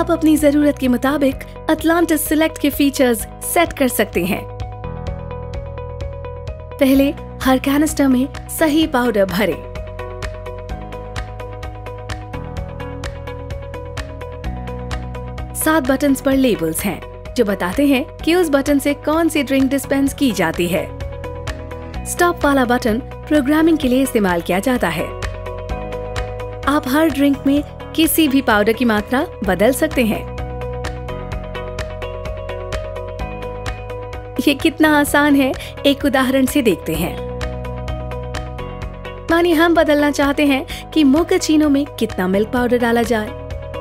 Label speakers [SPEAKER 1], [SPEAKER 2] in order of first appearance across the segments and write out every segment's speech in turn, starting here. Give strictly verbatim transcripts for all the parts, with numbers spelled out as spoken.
[SPEAKER 1] आप अपनी जरूरत के मुताबिक अटलांटिस सिलेक्ट के फीचर्स सेट कर सकते हैं। पहले हर कैनिस्टर में सही पाउडर भरें। सात बटन्स पर लेबल्स हैं जो बताते हैं कि उस बटन से कौन सी ड्रिंक डिस्पेंस की जाती है। स्टॉप वाला बटन प्रोग्रामिंग के लिए इस्तेमाल किया जाता है। आप हर ड्रिंक में किसी भी पाउडर की मात्रा बदल सकते हैं। ये कितना आसान है, एक उदाहरण से देखते हैं। मानिए हम बदलना चाहते हैं कि मोकाचीनो में कितना मिल्क पाउडर डाला जाए।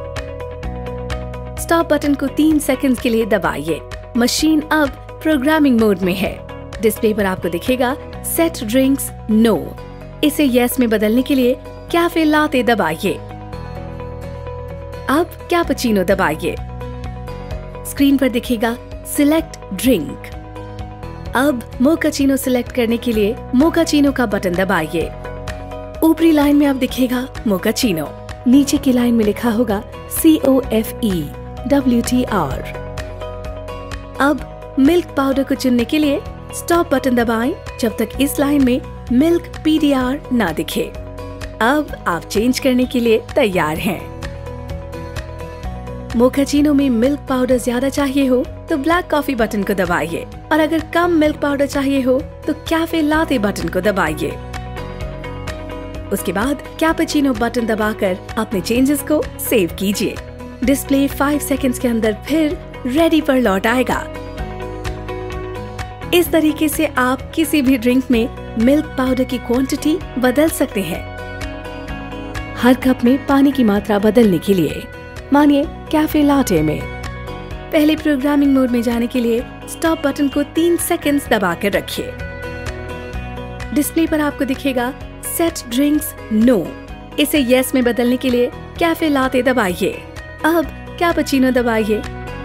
[SPEAKER 1] स्टॉप बटन को तीन सेकंड्स के लिए दबाइए। मशीन अब प्रोग्रामिंग मोड में है। डिस्प्ले पर आपको दिखेगा सेट ड्रिंक्स नो। इसे यस में बदलने के लिए कैफे लाते दबाइए। अब कैपुचिनो दबाइए। स्क्रीन पर दिखेगा सिलेक्ट ड्रिंक। अब मोकाचीनो सिलेक्ट करने के लिए मोकाचीनो का बटन दबाइए। ऊपरी लाइन में अब दिखेगा मोकाचीनो, नीचे की लाइन में लिखा होगा C O F E W T R. अब मिल्क पाउडर को चुनने के लिए स्टॉप बटन दबाएं जब तक इस लाइन में मिल्क पी डी आर ना दिखे। अब आप चेंज करने के लिए तैयार हैं। मोकाचीनो में मिल्क पाउडर ज्यादा चाहिए हो तो ब्लैक कॉफी बटन को दबाइए, और अगर कम मिल्क पाउडर चाहिए हो तो कैफे लाते बटन को दबाइए। उसके बाद कैपुचिनो बटन दबाकर अपने चेंजेस को सेव कीजिए। डिस्प्ले फाइव सेकंड्स के अंदर फिर रेडी पर लौट आएगा। इस तरीके से आप किसी भी ड्रिंक में मिल्क पाउडर की क्वांटिटी बदल सकते हैं। हर कप में पानी की मात्रा बदलने के लिए, मानिए कैफे लाटे में, पहले प्रोग्रामिंग मोड में जाने के लिए स्टॉप बटन को तीन सेकंड्स दबाकर रखिए। डिस्प्ले पर आपको दिखेगा सेट ड्रिंक्स नो। इसे यस में बदलने के लिए कैफे लाते दबाइए। अब कैपुचिनो दबाइए।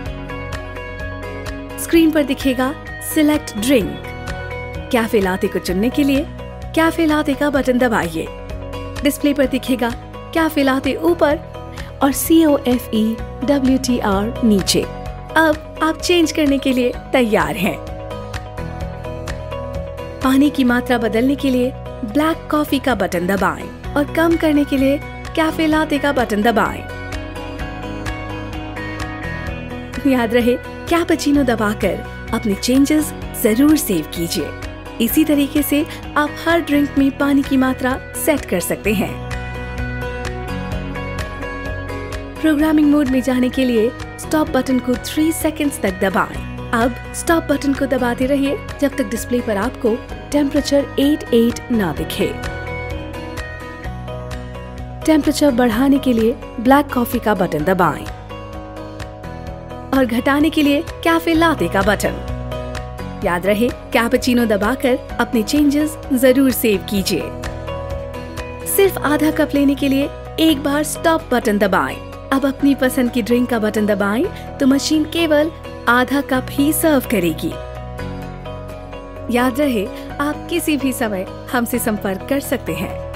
[SPEAKER 1] स्क्रीन पर दिखेगा सिलेक्ट ड्रिंक। कैफे लाते को चुनने के लिए कैफे लाते का बटन दबाइए। डिस्प्ले पर दिखेगा कैफे लाते ऊपर और C O F E W T R नीचे। अब आप चेंज करने के लिए तैयार हैं। पानी की मात्रा बदलने के लिए ब्लैक कॉफी का बटन दबाएं और कम करने के लिए कैफे लाते का बटन दबाएं। याद रहे, कैपुचिनो दबाकर अपने चेंजेस जरूर सेव कीजिए। इसी तरीके से आप हर ड्रिंक में पानी की मात्रा सेट कर सकते हैं। प्रोग्रामिंग मोड में जाने के लिए स्टॉप बटन को थ्री सेकंड्स तक दबाएं। अब स्टॉप बटन को दबाते रहिए जब तक डिस्प्ले पर आपको टेम्परेचर अट्ठासी ना दिखे। टेम्परेचर बढ़ाने के लिए ब्लैक कॉफी का बटन दबाएं और घटाने के लिए कैफे लाते का बटन। याद रहे, कैपुचिनो दबाकर अपने चेंजेस जरूर सेव कीजिए। सिर्फ आधा कप लेने के लिए एक बार स्टॉप बटन दबाएं। अब अपनी पसंद की ड्रिंक का बटन दबाएं तो मशीन केवल आधा कप ही सर्व करेगी। याद रहे, आप किसी भी समय हमसे संपर्क कर सकते हैं।